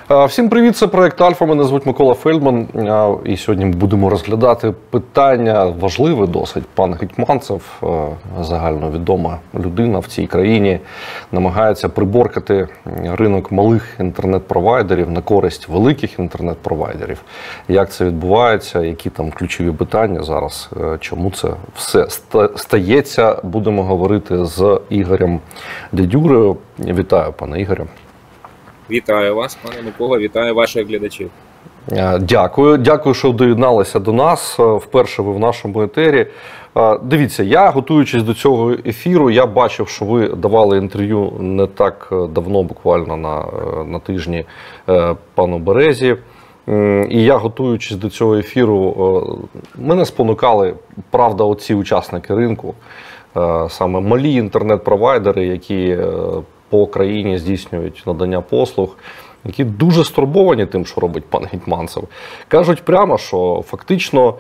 Всім привіт, це проект Альфа, мене звуть Микола Фельдман. І сьогодні ми будемо розглядати питання важливе досить. Пан Гетманцев, загальновідома людина в цій країні, намагається приборкати ринок малих інтернет-провайдерів на користь великих інтернет-провайдерів. Як це відбувається, які там ключові питання зараз, чому це все стається, будемо говорити з Ігорем Дядюрею. Вітаю, пане Ігорю. Вітаю вас, пане Микола, вітаю ваших глядачів. Дякую, що доєдналися до нас. Вперше ви в нашому етері. Дивіться, я, готуючись до цього ефіру, я бачив, що ви давали інтерв'ю не так давно, буквально на тижні, пану Березі. І я, готуючись до цього ефіру, мене спонукали, правда, оці учасники ринку, саме малі інтернет-провайдери, які по країні здійснюють надання послуг, які дуже стурбовані тим, що робить пан Гетманцев. Кажуть прямо, що фактично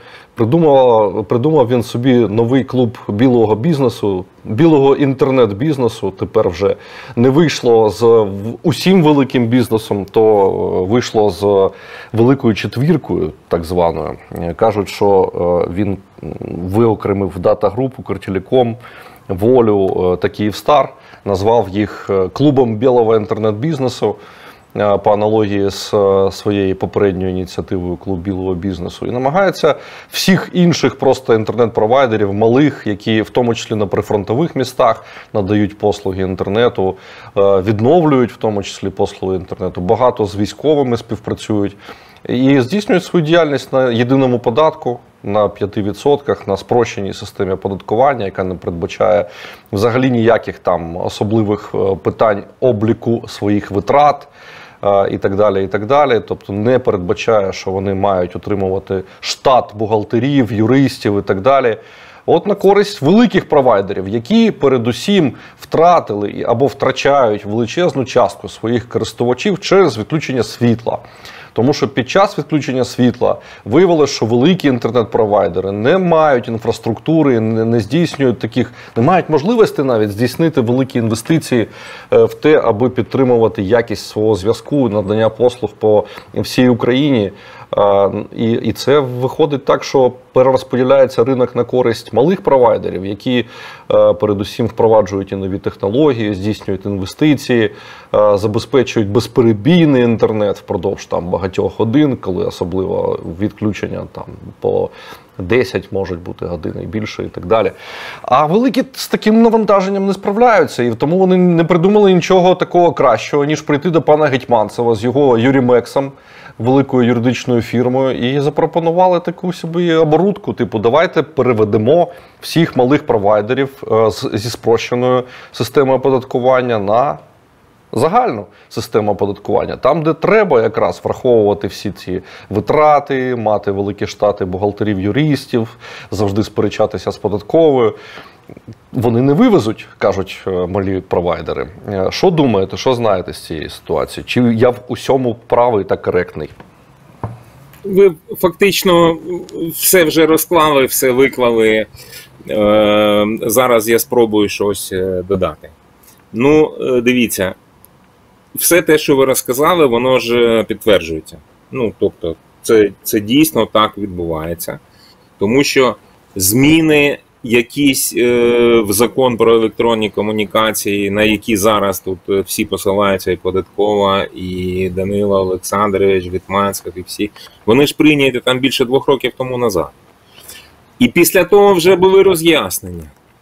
придумав він собі новий клуб білого бізнесу, білого інтернет-бізнесу. Тепер вже не вийшло з усім великим бізнесом, то вийшло з великою четвіркою, так званою. Кажуть, що він виокремив Дата-Груп, Укртелеком, Волю та Київстар, назвав їх клубом білого інтернет-бізнесу по аналогії з своєю попередньою ініціативою «Клуб білого бізнесу». І намагається всіх інших просто інтернет-провайдерів, малих, які в тому числі на прифронтових містах надають послуги інтернету, відновлюють в тому числі послуги інтернету, багато з військовими співпрацюють і здійснюють свою діяльність на єдиному податку, на 5%, на спрощеній системі оподаткування, яка не передбачає взагалі ніяких там особливих питань обліку своїх витрат і так далі, і так далі. Тобто не передбачає, що вони мають утримувати штат бухгалтерів, юристів і так далі. От на користь великих провайдерів, які передусім втратили або втрачають величезну частку своїх користувачів через відключення світла. Тому що під час відключення світла виявилося, що великі інтернет-провайдери не мають інфраструктури, не здійснюють таких, не мають можливості навіть здійснити великі інвестиції в те, аби підтримувати якість свого зв'язку, надання послуг по всій Україні. І це виходить так, що перерозподіляється ринок на користь малих провайдерів, які передусім впроваджують і нові технології, здійснюють інвестиції, забезпечують безперебійний інтернет впродовж там багатьох годин, коли особливо відключення там по 10 можуть бути години і більше і так далі. А великі з таким навантаженням не справляються, і тому вони не придумали нічого такого кращого, ніж прийти до пана Гетманцева з його Юрімексом, великою юридичною фірмою, і запропонували таку собі оборудку, типу, давайте переведемо всіх малих провайдерів зі спрощеною системою оподаткування на загальну систему оподаткування. Там, де треба якраз враховувати всі ці витрати, мати великі штати бухгалтерів, юристів, завжди сперечатися з податковою. Вони не вивезуть, кажуть малі провайдери. Що думаєте, що знаєте з цієї ситуації? Чи я в усьому правий та коректний? Ви фактично все вже розклали, все виклали. Зараз я спробую щось додати. Ну, дивіться, все те, що ви розказали, воно ж підтверджується. Ну, тобто, це дійсно так відбувається. Тому що зміни якісь в закон про електронні комунікації, на які зараз тут всі посилаються, і Податкова, і Данило Олександрович, Гетманцев, і всі, вони ж прийняті там більше 2 років тому назад. І після того вже були роз'яснення.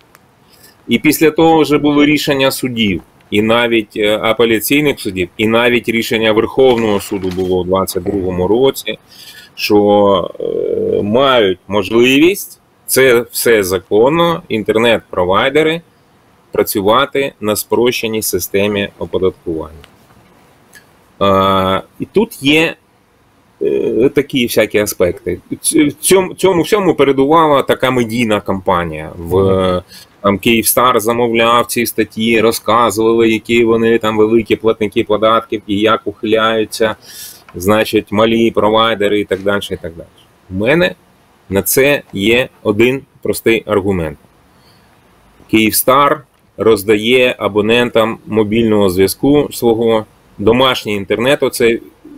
І після того вже були рішення судів, і навіть апеляційних судів, і навіть рішення Верховного суду було у 2022 році, що мають можливість, це все законно, інтернет-провайдери працювати на спрощеній системі оподаткування. І тут є такі всякі аспекти. Цьому всьому передувала така медійна кампанія. Там Київстар замовляв ці статті, розказували, які вони там великі платники податків і як ухиляються, значить, малі провайдери і так далі, і так далі. У мене на це є один простий аргумент. Київстар роздає абонентам мобільного зв'язку свого домашній інтернет, оце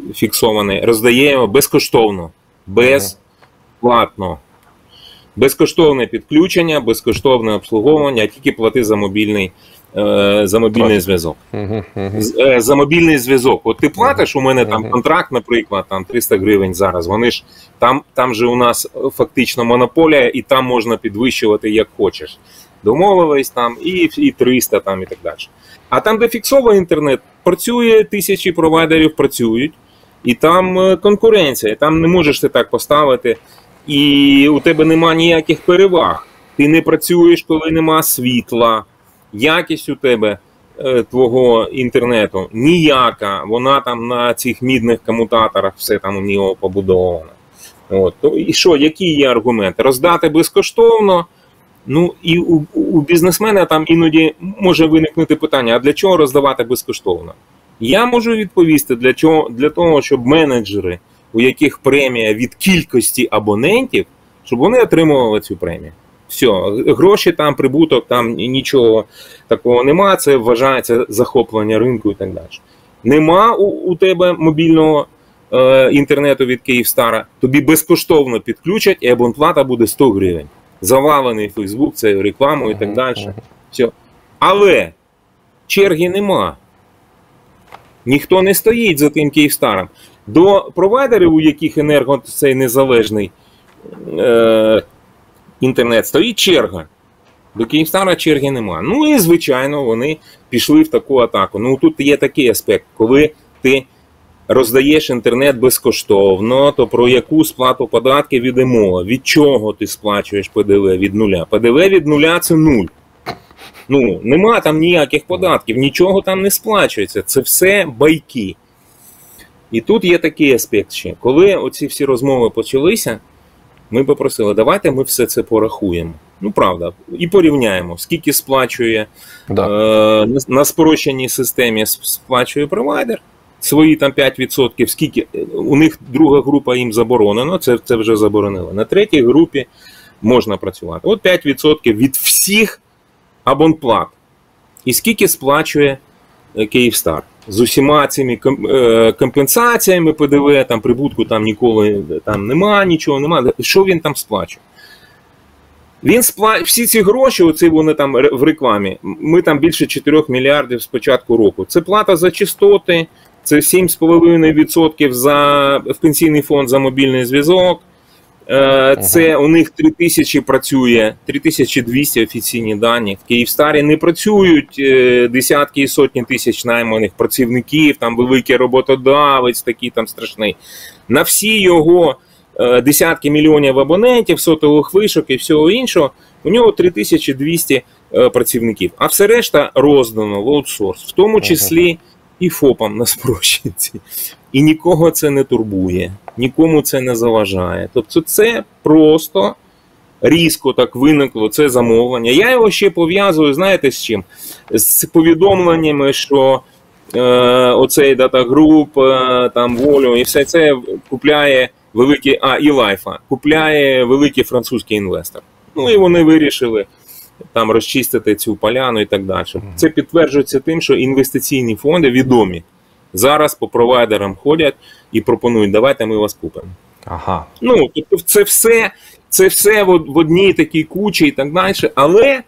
фіксований, роздаємо безкоштовно, безплатно. Безкоштовне підключення, безкоштовне обслуговування, а тільки плати за мобільний зв'язок. За мобільний зв'язок. От ти платиш, у мене там контракт, наприклад, там 300 гривень зараз. Вони ж там же у нас фактично монополія, і там можна підвищувати як хочеш. Домовились там і 300 там і так далі. А там, де фіксований інтернет, працює, тисячі провайдерів працюють, і там конкуренція, там не можеш ти так поставити, і у тебе нема ніяких переваг. Ти не працюєш, коли нема світла. Якість у тебе твого інтернету ніяка, вона там на цих мідних комутаторах, все там у нього побудовано. От. І що, які є аргументи? Роздати безкоштовно, ну і у бізнесмена там іноді може виникнути питання, а для чого роздавати безкоштовно? Я можу відповісти, для того, щоб менеджери, у яких премія від кількості абонентів, щоб вони отримували цю премію. Все, гроші там, прибуток, там нічого такого нема, це вважається захоплення ринку і так далі. Нема у тебе мобільного інтернету від Київстара, тобі безкоштовно підключать і абонплата буде 100 гривень. Завалений Фейсбук, це рекламу і так далі. Все. Але черги нема. Ніхто не стоїть за тим Київстаром. До провайдерів, у яких енерго цей незалежний інтернет, стоїть черга. До Київстара черги нема. Ну і, звичайно, вони пішли в таку атаку. Ну тут є такий аспект, коли ти роздаєш інтернет безкоштовно, то про яку сплату податків іде мова? Від чого ти сплачуєш ПДВ від нуля? ПДВ від нуля – це нуль. Ну, нема там ніяких податків, нічого там не сплачується. Це все байки. І тут є такий аспект ще. Коли оці всі розмови почалися, ми попросили, давайте ми все це порахуємо. Ну, правда, і порівняємо, скільки сплачує на спрощеній системі сплачує провайдер, свої там 5%, скільки, у них друга група їм заборонено, це вже заборонили. На третій групі можна працювати. От 5% від всіх абонплат. І скільки сплачує Київстар? З усіма цими компенсаціями ПДВ, там прибутку там ніколи там нема, нічого нема. Що він там сплачує? Він всі ці гроші, оці вони там в рекламі, ми там більше 4 мільярдів з початку року. Це плата за частоти, це 7,5% в пенсійний фонд за мобільний зв'язок. Це у них 3000 працює, 3200 офіційні дані. В Київстарі не працюють десятки і сотні тисяч найманих працівників, там великий роботодавець такий там страшний. На всі його десятки мільйонів абонентів, сотових вишок і всього іншого, у нього 3200 працівників. А все решта роздано в аутсорс, в тому числі і ФОПам на спрощенці. І нікого це не турбує, нікому це не заважає. Тобто це просто різко так виникло, це замовлення. Я його ще пов'язую, знаєте, з чим? З повідомленнями, що оцей дата-груп, там Волю і все це купляє великий, і Лайфа, купляє великий французький інвестор. Ну і вони вирішили там розчистити цю поляну і так далі. Це підтверджується тим, що інвестиційні фонди відомі. Зараз по провайдерам ходять і пропонують, давайте ми вас купимо. Ага. Ну, тобто це все в одній такій кучі і так далі. Але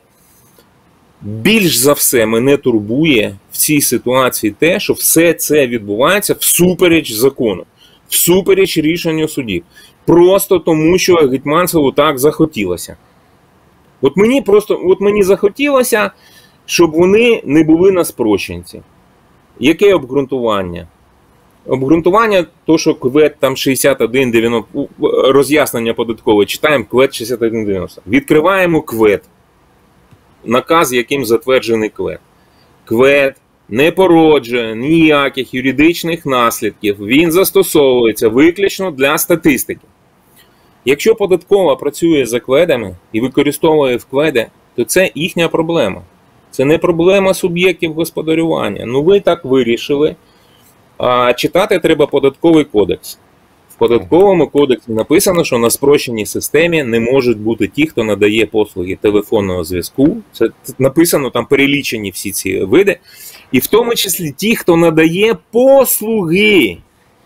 більш за все мене турбує в цій ситуації те, що все це відбувається всупереч закону, всупереч рішенню судів. Просто тому, що Гетманцеву так захотілося. От мені захотілося, щоб вони не були на спрощенці. Яке обґрунтування? Обґрунтування, то, що КВЕД там 61,90, роз'яснення податкове, читаємо КВЕД 61,90. Відкриваємо КВЕД, наказ, яким затверджений КВЕД. КВЕД не породжує ніяких юридичних наслідків, він застосовується виключно для статистики. Якщо податкова працює за КВЕДами і використовує в КВЕДи, то це їхня проблема. Це не проблема суб'єктів господарювання. Ну ви так вирішили. А читати треба податковий кодекс. В податковому кодексі написано, що на спрощеній системі не можуть бути ті, хто надає послуги телефонного зв'язку. Це написано, там перелічені всі ці види. І в тому числі ті, хто надає послуги.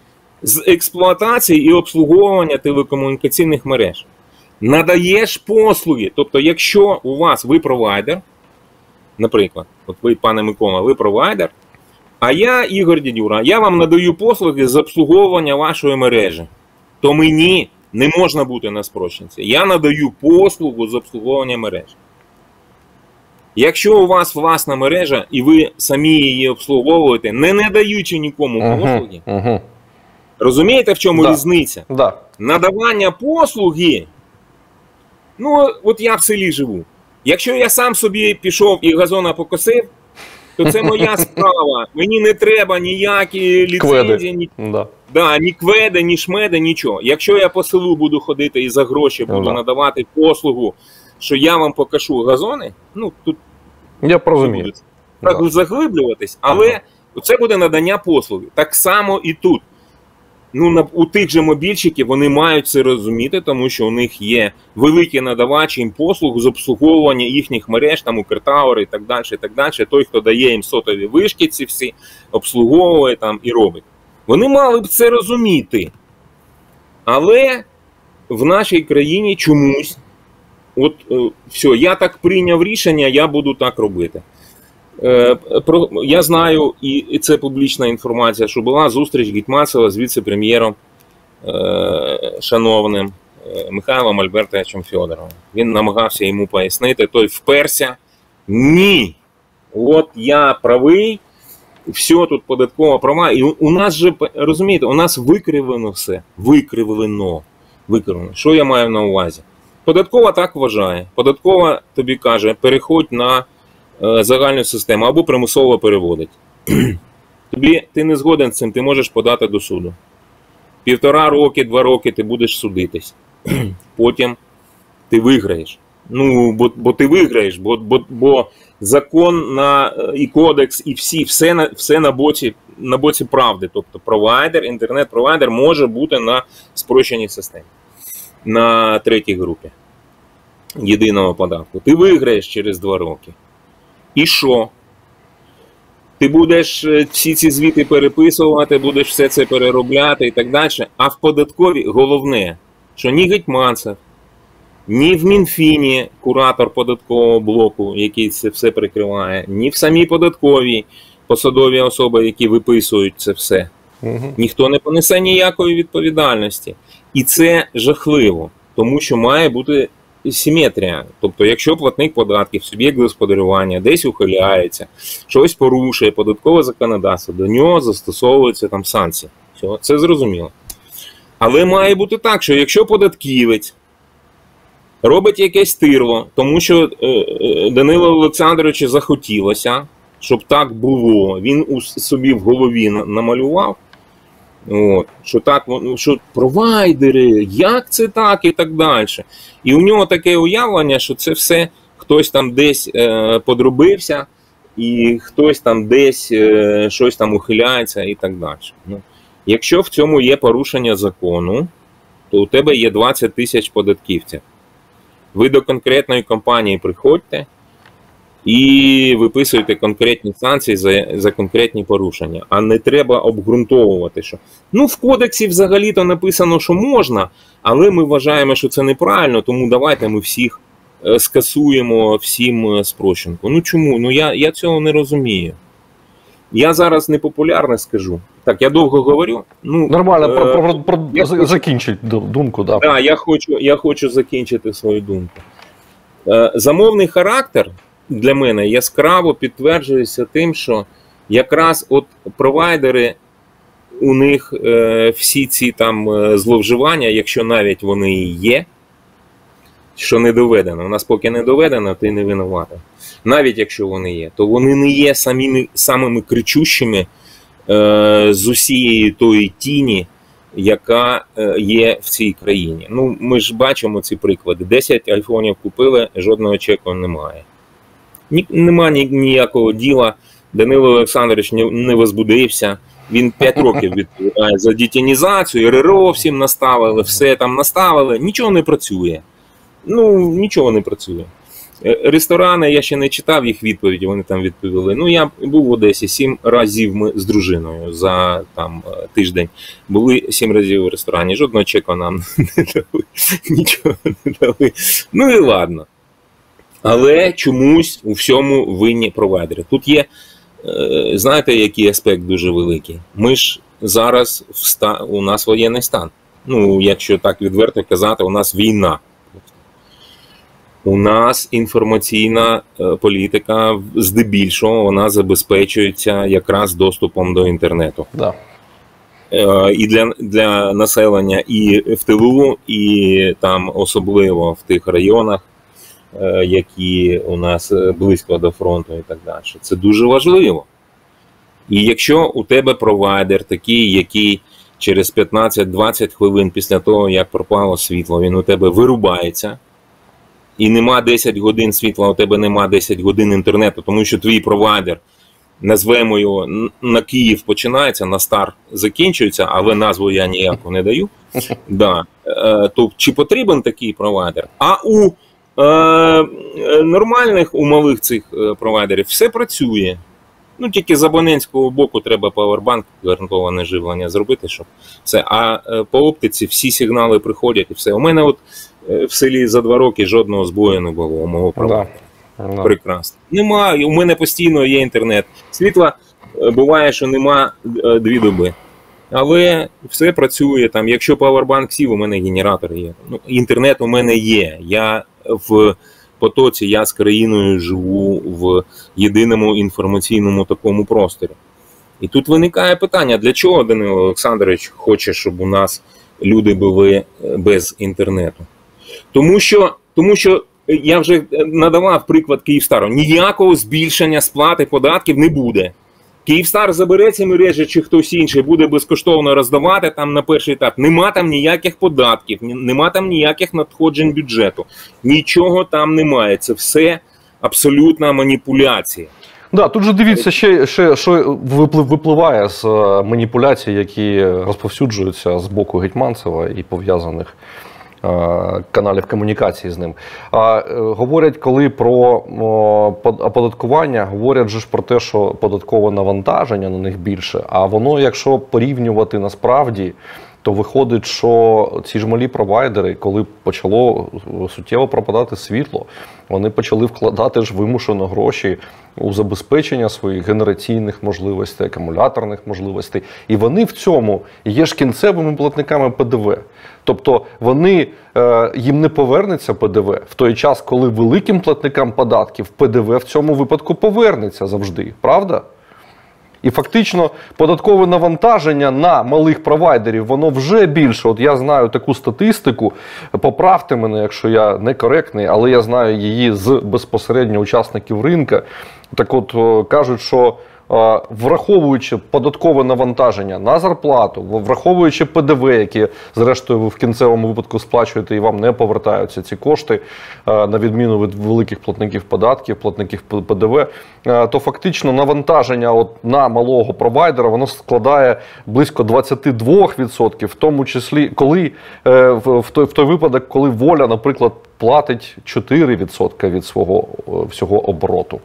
з експлуатації і обслуговування телекомунікаційних мереж. Надаєш послуги. Тобто, якщо у вас ви провайдер, наприклад, от ви, пане Микола, ви провайдер, а я, Ігор Дідюра, я вам надаю послуги з обслуговування вашої мережі, то мені не можна бути на спрощенці. Я надаю послугу з обслуговування мережі. Якщо у вас власна мережа і ви самі її обслуговуєте, не надаючи нікому послуги, розумієте, в чому різниця? Надавання послуги, ну, от я в селі живу. Якщо я сам собі пішов і газона покосив, то це моя справа. Мені не треба ніякі ліцензії, ні кведи, ні шмеди, нічого. Якщо я по селу буду ходити і за гроші буду надавати послугу, що я вам покажу газони, ну, тут я розумію. Так заглиблюватись, але це буде надання послуги. Так само і тут. Ну, у тих же мобільщиків вони мають це розуміти, тому що у них є великі надавачі їм послуг з обслуговування їхніх мереж, там Укртауер і так далі, і так далі. Той, хто дає їм сотові вишки ці всі, обслуговує там і робить. Вони мали б це розуміти. Але в нашій країні чомусь, от все, я так прийняв рішення, я буду так робити. Я знаю, і це публічна інформація, що була зустріч Гетманцева з віце-прем'єром шановним Михайлом Альбертовичем Федоровим. Він намагався йому пояснити, той вперся. Ні, от я правий, все тут податкова права. І у нас же, розумієте, у нас викривлено все. Викривлено. Що я маю на увазі? Податкова так вважає. Податкова тобі каже, переходь на загальну систему або примусово переводить. Ти не згоден з цим, ти можеш подати до суду. 1,5 роки, 2 роки ти будеш судитись. Потім ти виграєш. Ну, бо ти виграєш, бо закон і кодекс, і все на боці правди. Тобто провайдер, інтернет-провайдер може бути на спрощеній системі. На третій групі єдиного податку. Ти виграєш через 2 роки. І що? Ти будеш всі ці звіти переписувати, будеш все це переробляти і так далі. А в податковій головне, що ні Гетманцев, ні в Мінфіні, куратор податкового блоку, який це все прикриває, ні в самій податковій посадові особи, які виписують це все. Ніхто не понесе ніякої відповідальності. І це жахливо, тому що має бути симетрія. Тобто, якщо платник податків, суб'єкт господарювання десь ухиляється, щось порушує податкове законодавство, до нього застосовуються там санкції. Все, це зрозуміло. Але має бути так, що якщо податківець робить якесь тирло, тому що Данилу Олександровичу захотілося, щоб так було, він собі в голові намалював, от, що так, що провайдери, як це так і так далі. І у нього таке уявлення, що це все хтось там десь подробився, і хтось там десь щось там ухиляється і так далі. Ну, якщо в цьому є порушення закону, то у тебе є 20 тисяч податківців. Ви до конкретної компанії приходьте і виписуєте конкретні санкції за конкретні порушення. А не треба обґрунтовувати, що ну в кодексі взагалі-то написано, що можна, але ми вважаємо, що це неправильно, тому давайте ми всіх скасуємо, всім спрощенку. Ну чому? Ну я цього не розумію. Я зараз непопулярне скажу. Так, я довго говорю. Ну, нормально, закінчить думку. Да. Так, я хочу закінчити свою думку. Замовний характер для мене яскраво підтверджується тим, що якраз от провайдери, у них всі ці там зловживання, якщо навіть вони і є, що не доведено. У нас поки не доведено, ти не винуватий. Навіть якщо вони є, то вони не є самими кричущими з усієї тої тіні, яка є в цій країні. Ну, ми ж бачимо ці приклади. 10 айфонів купили, жодного чеку немає. Нема ніякого діла. Данило Олександрович не возбудився. Він 5 років відповідає за детінізацію, РРО всім наставили, все там наставили. Нічого не працює. Ну, нічого не працює. Ресторани, я ще не читав їх відповіді, вони там відповіли. Ну, я був в Одесі 7 разів ми з дружиною за там тиждень. Були 7 разів в ресторані, жодного чека нам не дали, нічого не дали. Ну і ладно. Але чомусь у всьому винні провайдери. Тут є, знаєте, який аспект дуже великий. Ми ж зараз, у нас воєнний стан. Ну, якщо так відверто казати, у нас війна. У нас інформаційна політика, здебільшого, вона забезпечується якраз доступом до інтернету. Да. І для населення і в тилу, і там особливо в тих районах, які у нас близько до фронту і так далі. Це дуже важливо. І якщо у тебе провайдер такий, який через 15-20 хвилин після того, як пропало світло, він у тебе вирубається, і нема 10 годин світла, у тебе нема 10 годин інтернету, тому що твій провайдер, назвемо його, на Київ починається, на Стар закінчується, але назву я ніяку не даю. Да. То чи потрібен такий провайдер? А у нормальних, у малих цих провайдерів все працює. Ну, тільки з абонентського боку треба павербанк, гарантоване живлення зробити, щоб все. А по оптиці всі сигнали приходять і все. У мене от в селі за 2 роки жодного збою не було у мого провайдера. Да. Прекрасно. Немає, у мене постійно є інтернет. Світла буває, що нема 2 доби. Але все працює там. Якщо павербанк сів, у мене генератор є. Ну, інтернет у мене є. Я в потоці, я з країною живу в єдиному інформаційному такому просторі. І тут виникає питання, для чого Данило Олександрович хоче, щоб у нас люди були без інтернету? Тому що я вже надавав приклад Київстару. Ніякого збільшення сплати податків не буде. Київстар забере ці мережі, чи хтось інший буде безкоштовно роздавати там на перший етап. Нема там ніяких податків, нема там ніяких надходжень бюджету. Нічого там немає. Це все абсолютна маніпуляція. Да, тут же дивіться, ще що випливає з маніпуляцій, які розповсюджуються з боку Гетьманцева і пов'язаних каналів комунікації з ним. Говорять, коли про оподаткування, говорять же ж про те, що податкове навантаження на них більше, а воно, якщо порівнювати насправді, то виходить, що ці ж малі провайдери, коли почало суттєво пропадати світло, вони почали вкладати ж вимушено гроші у забезпечення своїх генераційних можливостей, акумуляторних можливостей. І вони в цьому є ж кінцевими платниками ПДВ. Тобто їм не повернеться ПДВ в той час, коли великим платникам податків ПДВ в цьому випадку повернеться завжди. Правда? І фактично податкове навантаження на малих провайдерів, воно вже більше. От я знаю таку статистику, поправте мене, якщо я некоректний, але я знаю її з безпосередньо учасників ринку. Так от кажуть, що враховуючи податкове навантаження на зарплату, враховуючи ПДВ, які, зрештою, ви в кінцевому випадку сплачуєте і вам не повертаються ці кошти, на відміну від великих платників податків, платників ПДВ, то фактично навантаження на малого провайдера, воно складає близько 22%, в тому числі, коли в той випадок, коли Воля, наприклад, платить 4% від свого всього обороту.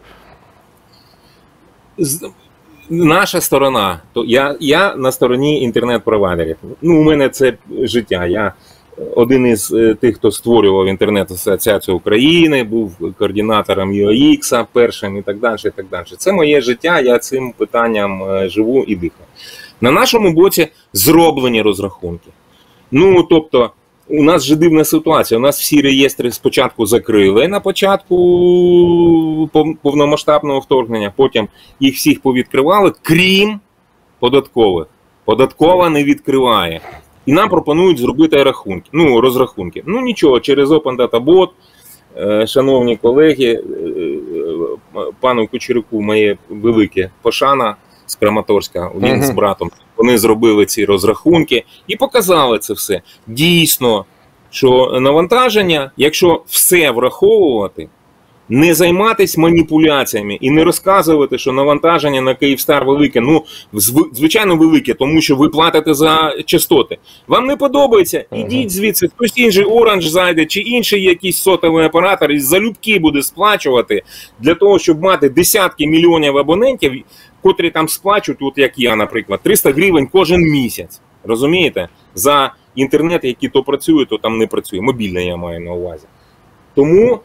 Наша сторона, то я на стороні інтернет-провайдерів. Ну, у мене це життя. Я один із тих, хто створював інтернет-асоціацію України, був координатором UAX першим і так далі, і так далі. Це моє життя, я цим питанням живу і дихаю. На нашому боці зроблені розрахунки. Ну, тобто, у нас же дивна ситуація. У нас всі реєстри спочатку закрили на початку повномасштабного вторгнення, потім їх всіх повідкривали, крім податкових. Податкова не відкриває. І нам пропонують зробити розрахунки. Ну нічого, через Open Data Bot, шановні колеги, пану Кучеруку моє велике пошана з Краматорська, він з братом, вони зробили ці розрахунки і показали це все. Дійсно, що навантаження, якщо все враховувати, Не займатися маніпуляціями і не розказувати, що навантаження на Київстар велике. Ну, звичайно, велике, тому що ви платите за частоти. Вам не подобається? Ідіть звідси, хтось інший Orange зайде, чи інший якийсь сотовий оператор і залюбки буде сплачувати для того, щоб мати десятки мільйонів абонентів, котрі там сплачують, от як я, наприклад, 300 гривень кожен місяць. Розумієте? За інтернет, який то працює, то там не працює. Мобільний я маю на увазі. Тому,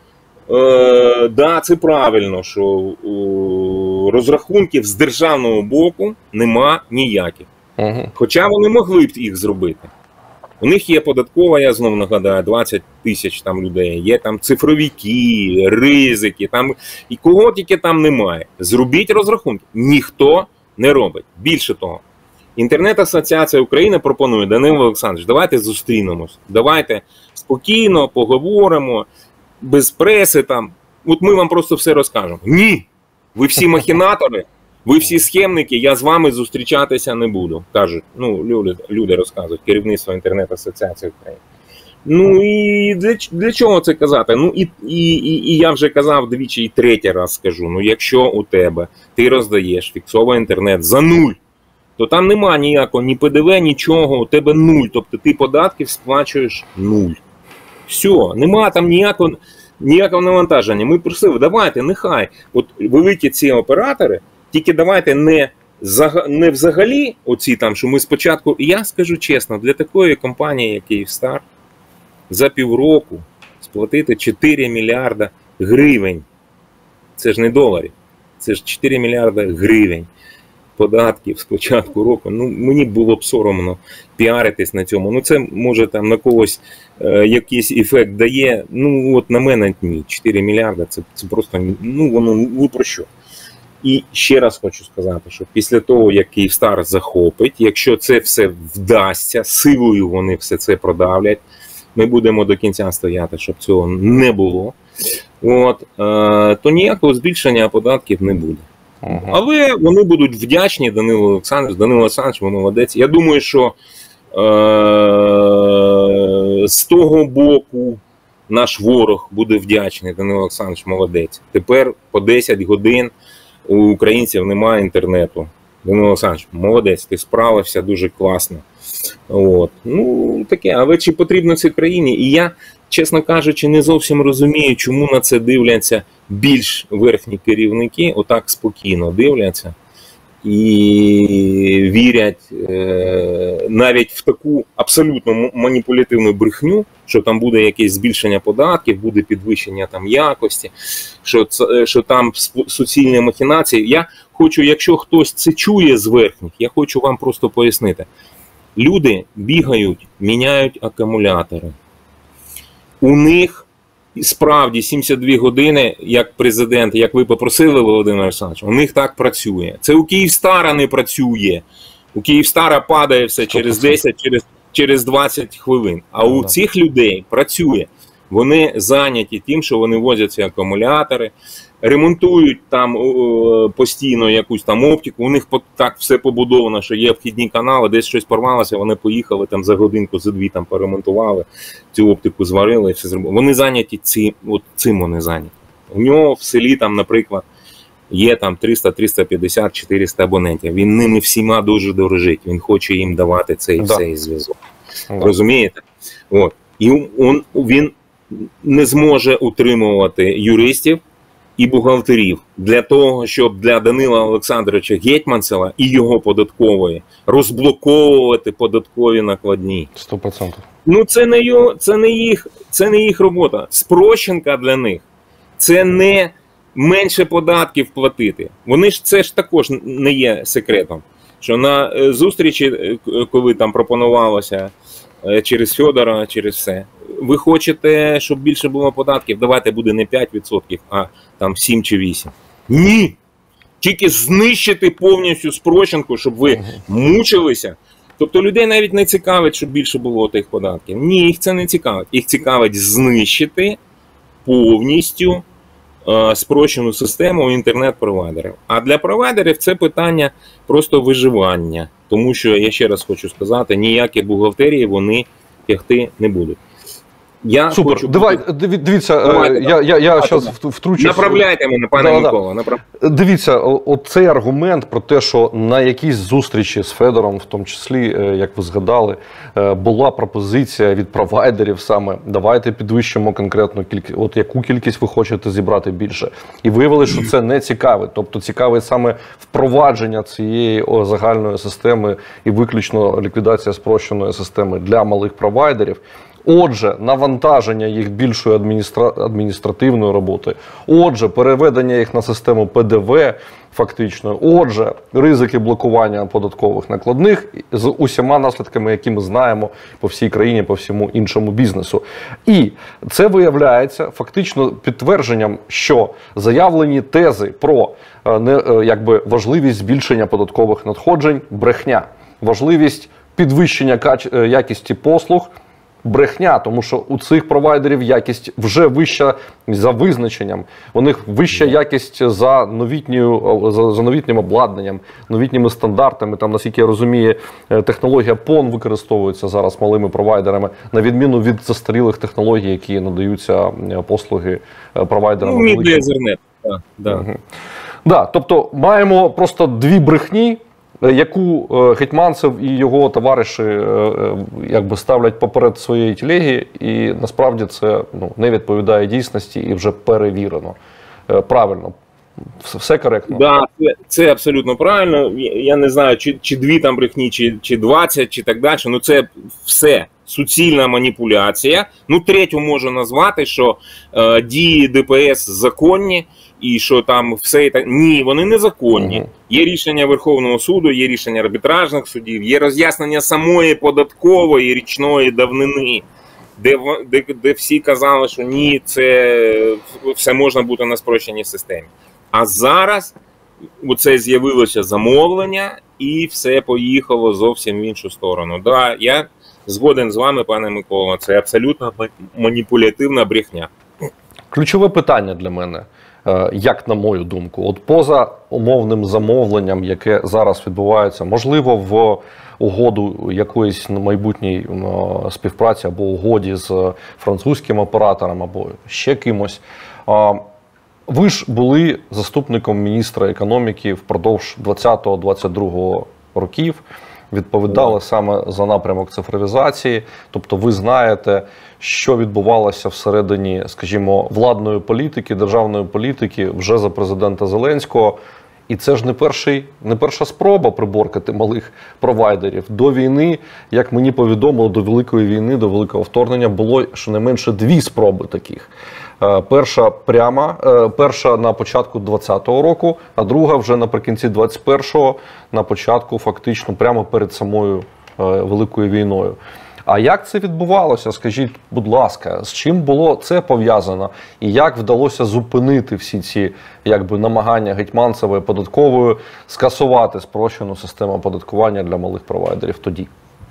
да, це правильно, що розрахунків з державного боку нема ніяких. Хоча вони могли б їх зробити. У них є податкова, я знову нагадаю, 20 тисяч там людей, є там цифровики, ризики, там, і кого тільки там немає. Зробіть розрахунки. Ніхто не робить. Більше того, Інтернет-асоціація України пропонує: Данило Олександрович, давайте зустрінемось, давайте спокійно поговоримо, без преси там. От ми вам просто все розкажемо. Ні! Ви всі махінатори, ви всі схемники, я з вами зустрічатися не буду, кажуть. Ну, люди розказують, керівництво Інтернет-асоціації України. Ну і для чого це казати? Ну і я вже казав двічі, і третій раз скажу. Ну якщо у тебе ти роздаєш фіксований інтернет за 0, то там нема ніякого ні ПДВ, нічого, у тебе 0. Тобто ти податків сплачуєш 0. Все, нема там ніякого навантаження. Ми просили, давайте, нехай. От великі ці оператори, тільки давайте не взагалі оці там, що ми спочатку, я скажу чесно, для такої компанії, як Київстар, за півроку сплатити 4 мільярда гривень. Це ж не доларів, це ж 4 мільярда гривень податків з початку року. Ну, мені було б соромно піаритись на цьому. Ну, це може там на когось якийсь ефект дає. Ну, от на мене ні. 4 мільярда це просто, ну, воно ні про що. І ще раз хочу сказати, що після того, як Київстар захопить, якщо це все вдасться, силою вони все це продавлять, ми будемо до кінця стояти, щоб цього не було, то ніякого збільшення податків не буде. Але вони будуть вдячні Данилу Олександровичу. Данило Олександрович, ви молодець. Я думаю, що з того боку наш ворог буде вдячний. Данило Олександрович, молодець. Тепер по 10 годин у українців немає інтернету. Данило Олександрович, молодець, ти справився дуже класно. Ну, таке, але чи потрібно це країні? І я, чесно кажучи, не зовсім розумію, чому на це дивляться більш верхні керівники, отак спокійно дивляться і вірять навіть в таку абсолютно маніпулятивну брехню, що там буде якесь збільшення податків, буде підвищення там якості, що там суцільні махінації. Я хочу, якщо хтось це чує з верхніх, я хочу вам просто пояснити. Люди бігають, міняють акумулятори. У них справді 72 години, як президент, як ви попросили, Володимир Олександрович, у них так працює. Це у Київстара не працює. У Київстара падає все через 10, через 20 хвилин. А у цих людей працює. Вони зайняті тим, що вони возять ці акумулятори, ремонтують там постійно якусь там оптику, у них так все побудовано, що є вхідні канали, десь щось порвалося, вони поїхали там за годинку, за дві там поремонтували, цю оптику зварили і все зробили. Вони зайняті цим вони зайняті. У нього в селі там, наприклад, є там 300, 350, 400 абонентів. Він ними всіма дуже дорожить, він хоче їм давати цей зв'язок. Розумієте? І він не зможе утримувати юристів і бухгалтерів для того, щоб для Данила Олександровича Гетманцева і його податкової розблоковувати податкові накладні. 100%. Ну це не їх робота. Спрощенка для них – це не менше податків платити. Вони ж, це ж також не є секретом, що на зустрічі, коли там пропонувалося через Федора, через все, ви хочете, щоб більше було податків, давайте буде не 5%, а там 7 чи 8. Ні! Тільки знищити повністю спрощенку, щоб ви мучилися. Тобто людей навіть не цікавить, щоб більше було тих податків. Ні, їх це не цікавить. Їх цікавить знищити повністю спрощену систему інтернет-провайдерів. А для провайдерів це питання просто виживання. Тому що, я ще раз хочу сказати, ніякі бухгалтерії вони тягти не будуть. Супер. Дивіться, я зараз втручусь. Направляйте мене, пане Микола. Дивіться, оцей аргумент про те, що на якійсь зустрічі з Федором, в тому числі, як ви згадали, була пропозиція від провайдерів саме, давайте підвищимо конкретну кількість, от яку кількість ви хочете зібрати більше. І виявилося, що це не цікаве. Тобто цікаве саме впровадження цієї загальної системи і виключно ліквідація спрощеної системи для малих провайдерів. Отже, навантаження їх більшої адміністративної роботи. Отже, переведення їх на систему ПДВ фактично. Отже, ризики блокування податкових накладних з усіма наслідками, які ми знаємо по всій країні, по всьому іншому бізнесу. І це виявляється фактично підтвердженням, що заявлені тези про важливість збільшення податкових надходжень – брехня. Важливість підвищення якості послуг – брехня, тому що у цих провайдерів якість вже вища за визначенням. У них вища якість за новітнім обладнанням, новітніми стандартами. Там, наскільки я розумію, технологія PON використовується зараз малими провайдерами, на відміну від застарілих технологій, які надаються послуги провайдерам. Тобто маємо просто дві брехні, яку Гетманцев і його товариші ставлять поперед своєї телеги, і насправді це не відповідає дійсності і вже перевірено. Правильно. Все коректно? Так, це абсолютно правильно. Я не знаю, чи дві там брехні, чи 20, чи так далі. Ну це все суцільна маніпуляція. Третю можу назвати, що дії ДПС законні, і що там все і так. Ні, вони незаконні. Є рішення Верховного суду, є рішення арбітражних судів, є роз'яснення самої податкової річної давнини, де всі казали, що ні, це все можна бути на спрощеній системі. А зараз оце з'явилося замовлення і все поїхало зовсім в іншу сторону. Да, я згоден з вами, пане Микола, це абсолютно маніпулятивна брехня. Ключове питання для мене, як на мою думку, от поза умовним замовленням, яке зараз відбувається, можливо, в угоду якоїсь майбутньої співпраці або угоді з французьким оператором або ще кимось, ви ж були заступником міністра економіки впродовж 20-22 років, відповідали саме за напрямок цифровізації, тобто ви знаєте, що відбувалося всередині, скажімо, владної політики, державної політики вже за президента Зеленського. І це ж не перша спроба приборкати малих провайдерів. До війни, як мені повідомило, до Великої війни, до Великого вторгнення було щонайменше дві спроби таких. Перша на початку 20-го року, а друга вже наприкінці 21-го, на початку фактично прямо перед самою Великою війною. А як це відбувалося, скажіть, будь ласка, з чим було це пов'язано? І як вдалося зупинити всі ці намагання Гетманцева і податкової скасувати спрощену систему оподаткування для малих провайдерів тоді?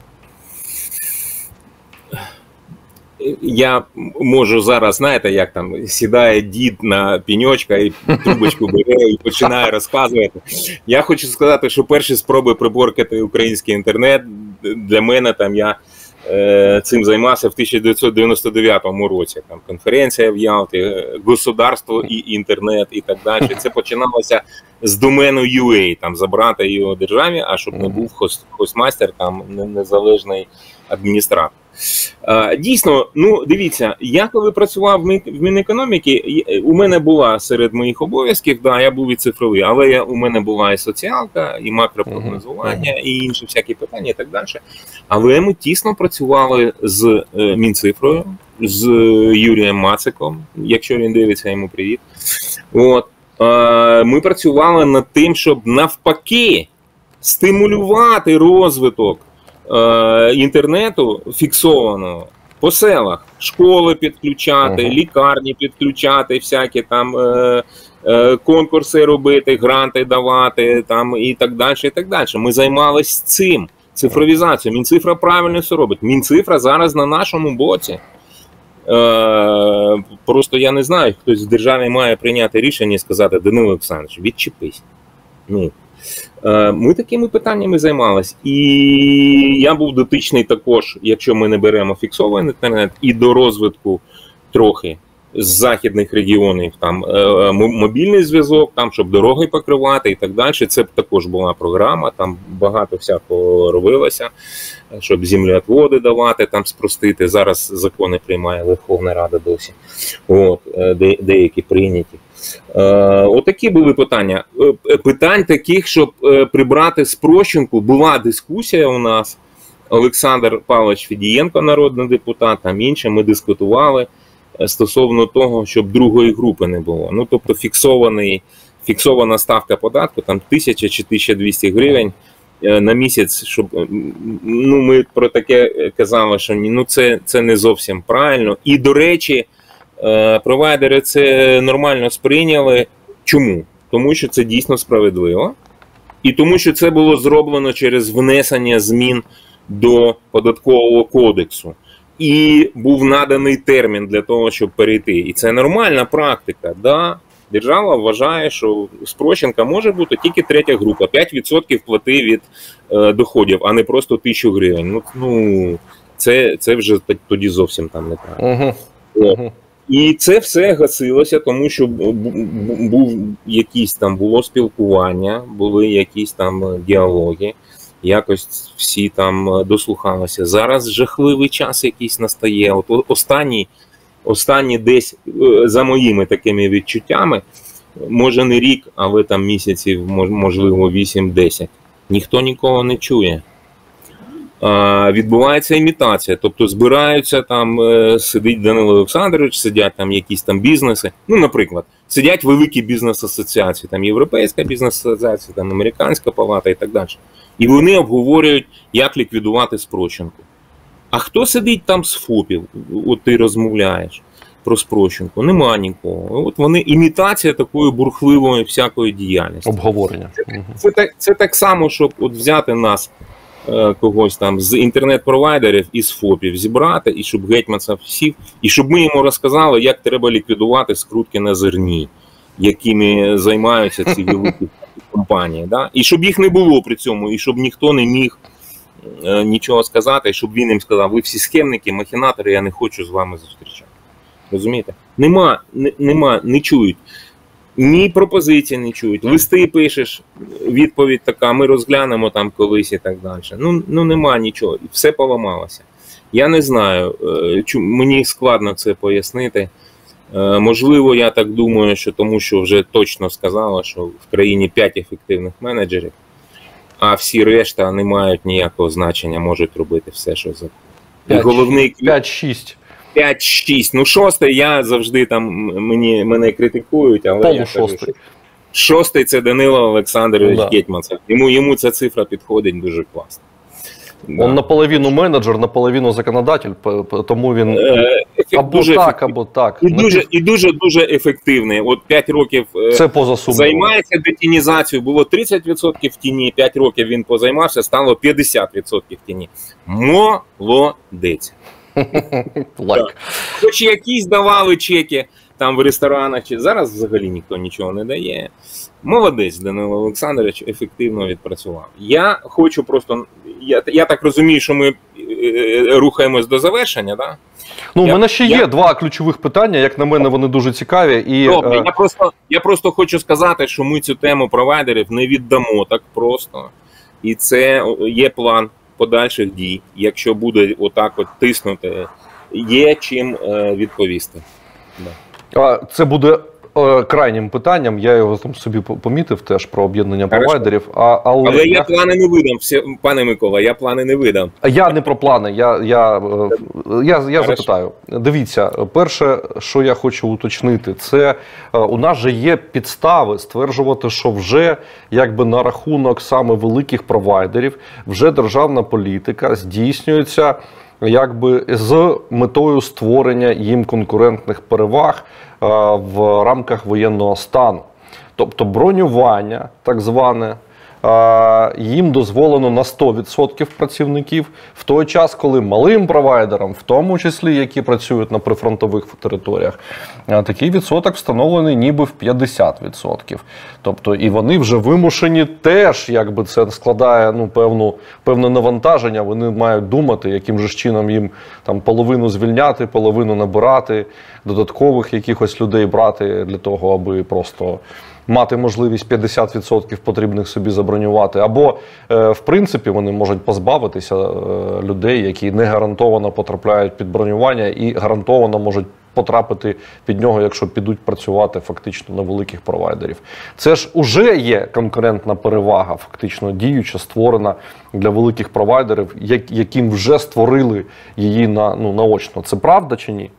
Я можу зараз, знаєте, як там сідає дід на піньочка і трубочку бере і починає розказувати. Я хочу сказати, що перші спроби приборкати український інтернет, для мене там я цим займався в 1999 році. Там конференція в Ялті, государство і інтернет і так далі. Це починалося з домену UA, там забрати його державі, а щоб не був хостмастер, там незалежний адміністратор. Дійсно, дивіться, я коли працював в Мінекономіки, у мене була серед моїх обов'язків, я був і цифровий, але у мене була і соціалка, і макропрогнозування, і інші всякі питання і так далі. Але ми тісно працювали з Мінцифрою, з Юрієм Мациком, якщо він дивиться, йому привіт. Ми працювали над тим, щоб навпаки стимулювати розвиток інтернету фіксованого по селах, школи підключати, лікарні підключати, всякі там конкурси робити, гранти давати там і так далі, і так далі. Ми займалися цим, цифровізацією. Мінцифра правильно все робить. Мінцифра зараз на нашому боці. Просто я не знаю, хтось в державі має прийняти рішення і сказати: Данило Олександрович, відчепись. Ми такими питаннями займалися. І я був дотичний також, якщо ми не беремо фіксований інтернет, і до розвитку трохи з західних регіонів, там мобільний зв'язок, там, щоб дороги покривати і так далі. Це також була програма, там багато всякого робилося, щоб землеотводи давати, там спростити. Зараз закони приймає Верховна Рада досі. От, деякі прийняті. Отакі були питання. Питань таких, щоб прибрати спрощенку, була дискусія у нас. Олександр Павлович Федієнко, народний депутат, там інші, ми дискутували стосовно того, щоб другої групи не було. Ну, тобто фіксована ставка податку, там 1000 чи 1200 гривень на місяць, щоб, ну, ми про таке казали, що ну, це не зовсім правильно. І, до речі, провайдери це нормально сприйняли. Чому? Тому що це дійсно справедливо. І тому що це було зроблено через внесення змін до Податкового кодексу. І був наданий термін для того, щоб перейти. І це нормальна практика. Да? Держава вважає, що спрощенка може бути тільки третя група. 5% плати від доходів, а не просто 1000 гривень. Ну, це вже тоді зовсім там неправильно. І це все гасилося, тому що було спілкування, були якісь там діалоги, якось всі там дослухалися. Зараз жахливий час якийсь настає. От останні десь, за моїми такими відчуттями, може не рік, але там місяців, можливо 8-10. Ніхто нікого не чує. Відбувається імітація, тобто збираються там, сидить Данило Олександрович, сидять там якісь там бізнеси, ну, наприклад, сидять великі бізнес-асоціації, там Європейська бізнес-асоціація, там Американська палата і так далі. І вони обговорюють, як ліквідувати спрощенку. А хто сидить там з ФОПів? От ти розмовляєш про спрощенку. Нема нікого. От вони, імітація такої бурхливої всякої діяльності. Обговорення. Це так само, щоб от взяти нас, когось там з інтернет-провайдерів і з ФОПів зібрати, і щоб Гетьманцев сів, і щоб ми йому розказали, як треба ліквідувати скрутки на зерні, якими займаються ці великі компанії. Да? І щоб їх не було при цьому, і щоб ніхто не міг нічого сказати, і щоб він їм сказав: ви всі схемники, махінатори, я не хочу з вами зустрічати. Розумієте? Не чують. Ні пропозиції не чують. Листи пишеш, відповідь така, ми розглянемо там колись і так далі. Ну нема нічого. Все поламалося. Я не знаю, мені складно це пояснити. Можливо, я так думаю, що тому що вже точно сказала, що в країні 5 ефективних менеджерів, а всі решта не мають ніякого значення, можуть робити все, що за. 5-6. 5-6. Ну, 6-й я завжди там, мене критикують, але я кажу, що 6-й це Данило Олександрович Гетьманцев. Йому ця цифра підходить дуже класно. Он наполовину менеджер, наполовину законодатель, тому він або так, або так. І дуже ефективний. От 5 років це поза сумнівом. Займається детінізацією. Було 30% в тіні, 5 років він позаймався, стало 50% в тіні. Молодець. Лайк. Хоч якісь давали чеки там в ресторанах, чи зараз взагалі ніхто нічого не дає. Молодець Данило Олександрович ефективно відпрацював. Я хочу просто, я так розумію, що ми рухаємось до завершення, да? Ну, у мене ще є 2 ключових питання, як на мене вони дуже цікаві. І... Добре, я просто хочу сказати, що ми цю тему провайдерів не віддамо так просто. І це є план подальших дій. Якщо буде отак от тиснути, є чим відповісти. Да. Це буде крайнім питанням, я його там собі помітив теж про об'єднання провайдерів. Але я плани не видам, пане Микола, я плани не видам. Я не про плани, я запитаю. Дивіться, перше, що я хочу уточнити, це у нас же є підстави стверджувати, що вже якби на рахунок саме великих провайдерів вже державна політика здійснюється якби з метою створення їм конкурентних переваг в рамках воєнного стану. Тобто бронювання, так зване, їм дозволено на 100% працівників, в той час, коли малим провайдерам, в тому числі, які працюють на прифронтових територіях, такий відсоток встановлений ніби в 50%. Тобто, і вони вже вимушені теж, якби це складає певне навантаження, вони мають думати, яким же чином їм там половину звільняти, половину набирати, додаткових якихось людей брати для того, аби просто мати можливість 50% потрібних собі забронювати. Або, в принципі, вони можуть позбавитися людей, які не гарантовано потрапляють під бронювання і гарантовано можуть потрапити під нього, якщо підуть працювати фактично на великих провайдерів. Це ж уже є конкурентна перевага, фактично діюча, створена для великих провайдерів, яким вже створили її наочно. Це правда чи ні?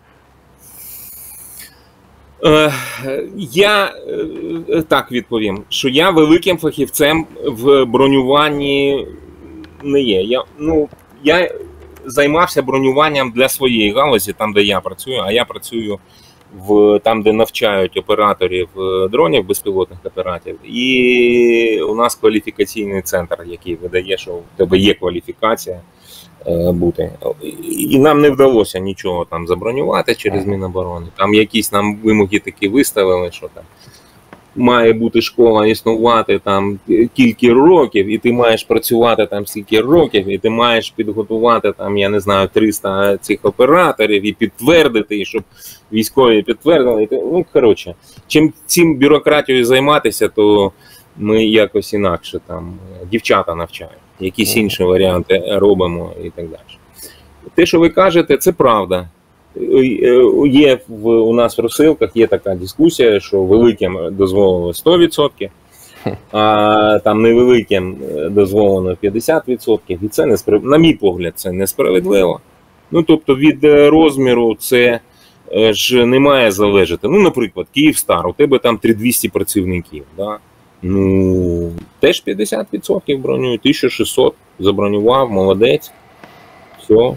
Я так відповім, що я великим фахівцем в бронюванні не є. Я займався бронюванням для своєї галузі, там, де я працюю, а я працюю там, де навчають операторів дронів, безпілотних апаратів. І у нас кваліфікаційний центр, який видає, що в тебе є кваліфікація бути. І нам не вдалося нічого там забронювати через Міноборони. Там якісь нам вимоги такі виставили, що там має бути школа існувати там кілька років, і ти маєш працювати там стільки років, і ти маєш підготувати там, я не знаю, 300 цих операторів і підтвердити, і щоб військові підтвердили. Ну, коротше, чим цим бюрократією займатися, то ми якось інакше там дівчата навчають. Якісь інші варіанти робимо і так далі. Те, що ви кажете, це правда. Є у нас в розсилках є така дискусія, що великим дозволено 100%, а там невеликим дозволено 50%. І це на мій погляд, це несправедливо. Ну, тобто від розміру це ж не має залежати. Ну, наприклад, Київстар, у тебе там 3200 працівників, да? Ну, теж 50% бронюють, 1600 забронював, молодець, все.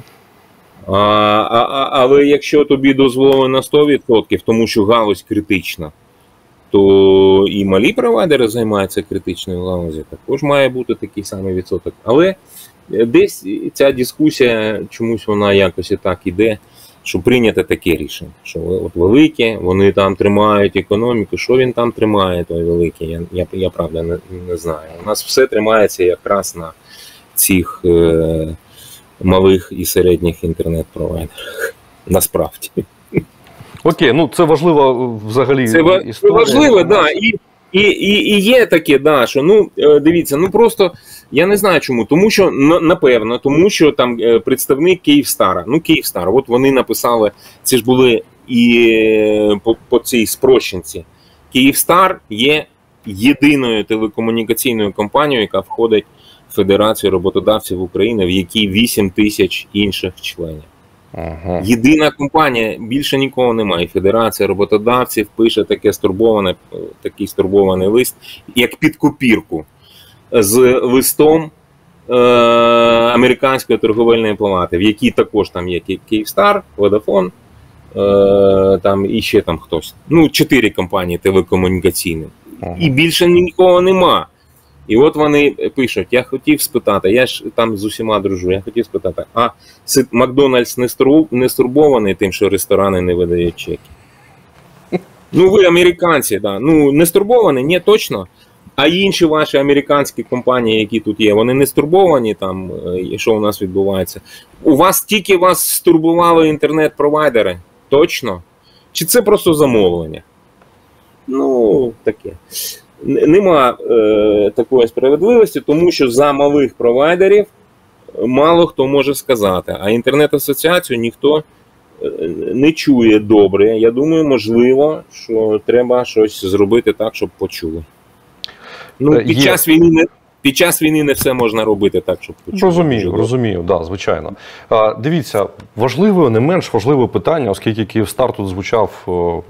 Але якщо тобі дозволено 100%, тому що галузь критична, то і малі провайдери займаються критичною галузю, також має бути такий самий відсоток. Але десь ця дискусія, чомусь вона якось і так іде, що прийняти таке рішення, що от великі, вони там тримають економіку. Що він там тримає, той великий, я правда не знаю. У нас все тримається якраз на цих малих і середніх інтернет-провайдерах. Насправді. Окей, ну це важливо взагалі. Це важливо, так. Да. І є таке, да, що, дивіться, просто, я не знаю чому, тому що, напевно, тому що там представник Київстара, Київстар, от вони написали, це ж були і по цій спрощенці. Київстар є єдиною телекомунікаційною компанією, яка входить в Федерацію роботодавців України, в якій 8 тисяч інших членів. Ага. Єдина компанія, більше нікого немає. Федерація роботодавців пише такий стурбований лист, як під копірку, з листом Американської торговельної палати, в якій також там є Київстар, Vodafone, там і ще там хтось. 4 компанії телекомунікаційні. Ага. І більше нікого нема. І от вони пишуть, я хотів спитати, я ж там з усіма дружу, я хотів спитати, а Макдональдс не стурбований тим, що ресторани не видають чеки? Ви американці, да. Не стурбовані? Ні, точно. А інші ваші американські компанії, які тут є, вони не стурбовані там, що у нас відбувається? Тільки вас стурбували інтернет-провайдери? Точно? Чи це просто замовлення? Таке. Нема такої справедливості, тому що за малих провайдерів мало хто може сказати. А інтернет-асоціацію ніхто не чує добре. Я думаю, можливо, що треба щось зробити так, щоб почули. Під час війни не все можна робити так, щоб почули. Розумію, да, звичайно. Дивіться, не менш важливе питання, оскільки Київстар тут звучав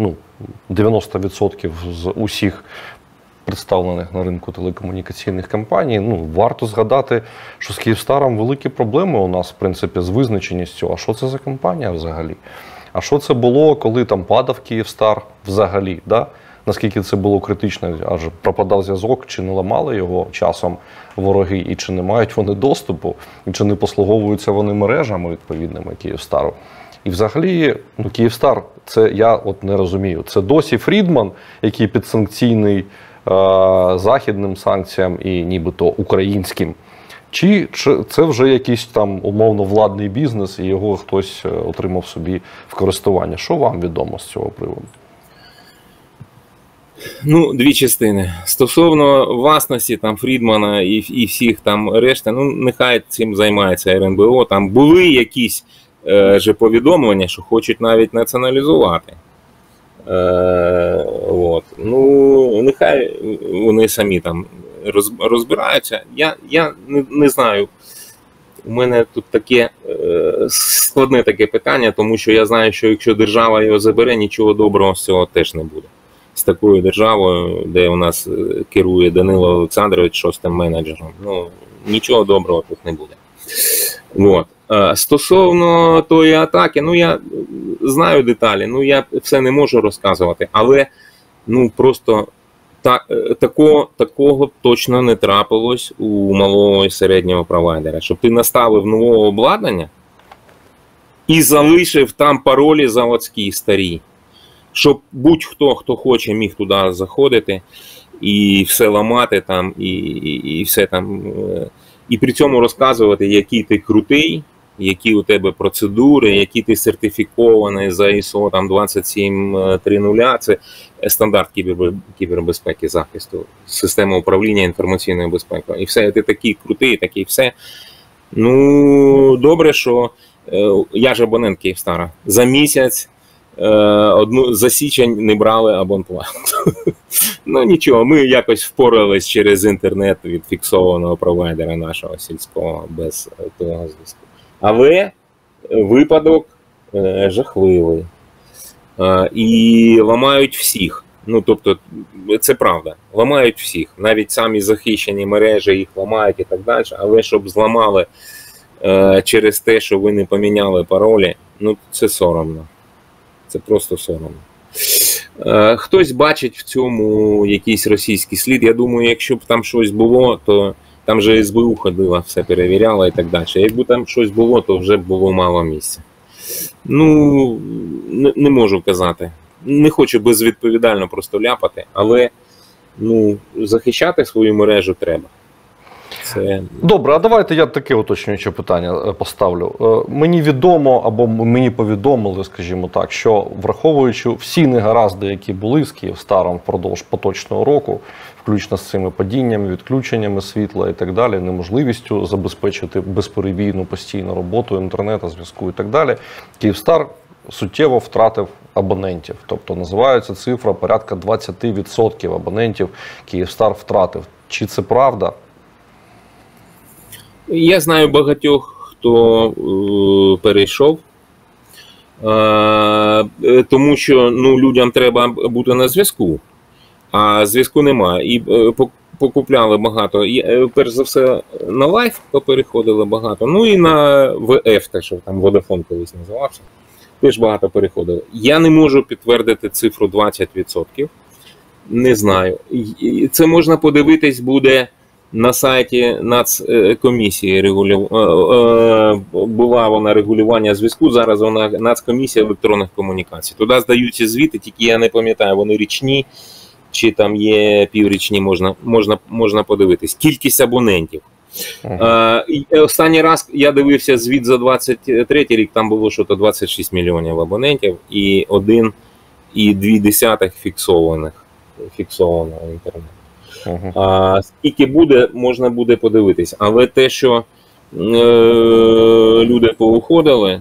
90% з усіх представлених на ринку телекомунікаційних компаній. Варто згадати, що з Київстаром великі проблеми у нас, в принципі, з визначеністю. А що це за компанія взагалі? А що це було, коли там падав Київстар взагалі? Да? наскільки це було критично, аж пропадав зв'язок, чи не ламали його часом вороги, і чи не мають вони доступу, і чи не послуговуються вони мережами відповідними Київстару. І взагалі, ну, Київстар, це я от не розумію, це досі Фрідман, який підсанкційний західним санкціям і нібито українським, чи це вже якийсь там умовно владний бізнес і його хтось отримав собі в користування? Що вам відомо з цього приводу? Ну, дві частини. Стосовно власності там Фрідмана і всіх там решти, ну нехай цим займається РНБО. Там були якісь же повідомлення, що хочуть навіть націоналізувати. От. Ну, нехай вони самі там розбираються. Я не знаю. У мене тут таке складне таке питання, тому що я знаю, що якщо держава його забере, нічого доброго з цього теж не буде. З такою державою, де у нас керує Данило Олександрович шостим менеджером, ну, нічого доброго тут не буде. От. Стосовно тої атаки, ну я знаю деталі, ну я все не можу розказувати, але ну просто такого точно не трапилось у малого і середнього провайдера, щоб ти наставив нового обладнання і залишив там паролі заводські старі, щоб будь-хто, хто хоче, міг туди заходити і все ламати там, і все там, і при цьому розказувати, який ти крутий, які у тебе процедури, які ти сертифікований за ISO там 27300, це стандарт кібербезпеки захисту, система управління інформаційною безпекою. І все, ти такий крутий, такий все. Ну, добре, що я ж абонент Київстара. За місяць, за січень не брали абонплату. Ну нічого, ми якось впорались через інтернет від фіксованого провайдера нашого сільського без того зв'язку. Але випадок жахливий. І ламають всіх. Ну, тобто, це правда. Ламають всіх. Навіть самі захищені мережі їх ламають і так далі. Але щоб зламали через те, що ви не поміняли паролі, ну, це соромно. Це просто соромно. Хтось бачить в цьому якийсь російський слід. Я думаю, якщо б там щось було, то там же СБУ ходила, все перевіряла і так далі. Якби там щось було, то вже б було мало місця. Ну, не можу казати. Не хочу безвідповідально просто ляпати, але ну, захищати свою мережу треба. Це... Добре, а давайте я таке уточнююче питання поставлю. Мені відомо, або мені повідомили, скажімо так, що враховуючи всі негаразди, які були з Київстаром впродовж поточного року, включно з цими падіннями, відключеннями світла і так далі, неможливістю забезпечити безперебійну постійну роботу інтернету, зв'язку і так далі, Київстар суттєво втратив абонентів. Тобто називається цифра порядка 20% абонентів Київстар втратив. Чи це правда? Я знаю багатьох, хто перейшов, тому що ну, людям треба бути на зв'язку, а зв'язку немає. І покупляли багато. Перш за все на лайф переходили багато, ну і на ВФ, те, що там Vodafone колись називався, теж багато переходили. Я не можу підтвердити цифру 20%, не знаю. Це можна подивитись буде на сайті Нацкомісії, була вона регулювання зв'язку, зараз вона Нацкомісія електронних комунікацій. Туди здаються звіти, тільки я не пам'ятаю, вони річні, чи там є піврічні, можна подивитись. Кількість абонентів. Останній раз я дивився звіт за 23 рік, там було що-то 26 мільйонів абонентів і 1,2 фіксованого інтернету. Скільки буде, можна буде подивитись. Але те, що люди повиходили,